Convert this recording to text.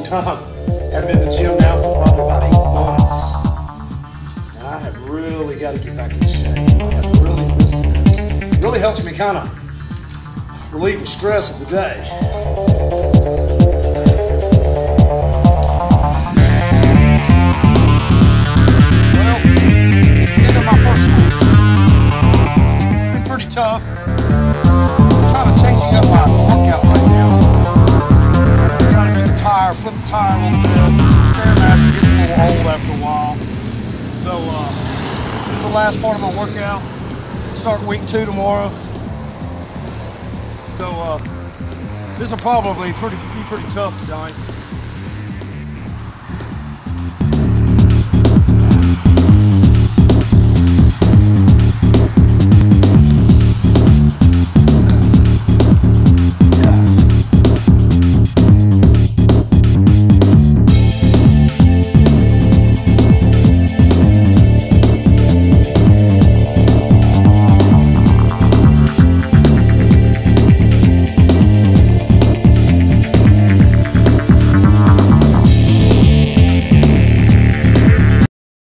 long time. Haven't been in the gym now for probably about 8 months. And I have really got to get back in shape. I have really missed this. It really helps me kind of relieve the stress of the day. Tough. I'm trying to changing up my workout right now. I'm trying to do the tire, flip the tire a little bit. Stairmaster gets a little old after a while. So this is the last part of my workout. Start week 2 tomorrow. So this will probably be pretty tough tonight.